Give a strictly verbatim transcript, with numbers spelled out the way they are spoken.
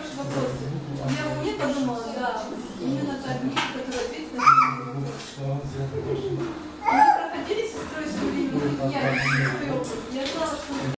ваши вопросы. Я мне подумала, да, именно та администра, которая ответит на все вопросы. Мы проходили с сестрой свою, я не свой опыт. Я знала, что